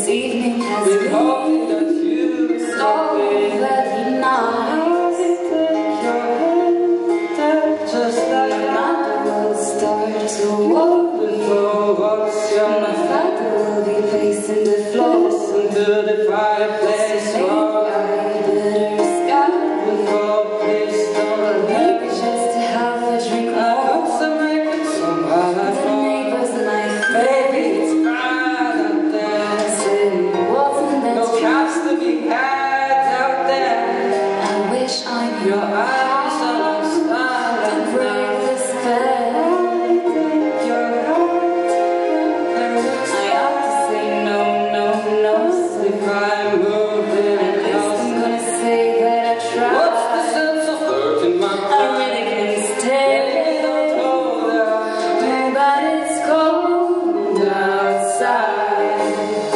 evening has been so very nice. Just like My will start to worry. My father will be pacing the floor. listen to the fireplace roar. Bitter sky. Please don't Maybe just to have a drink more. The neighbors might baby, it's bright out there. say wasn't that No cops to be had out there. I wish I knew Your eyes are like to starlight. break the spell. I have to say no, no, no. If I'm moving At least I'm gonna say that I tried. what's the sense of hurting my I pride? really can stay. But it's cold outside.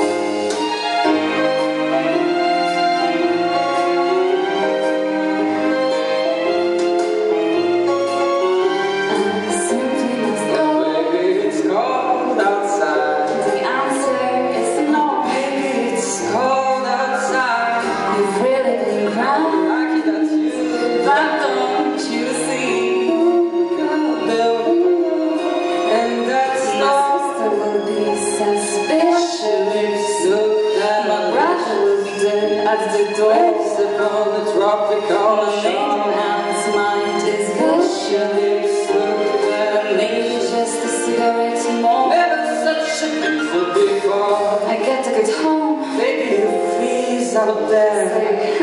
I simply must go. Baby, it's cold outside. The answer is no. Baby, it's cold outside. You've really been crying, Lucky that's you. but don't you see? And that's My all. sister will be suspicious. Look My at brother will be dead at the door. waves upon the tropical My maiden shore. aunt's mind is gushing. But maybe just a cigarette more. Never such a beautiful before. I get to get home. Baby, you freeze out there. Say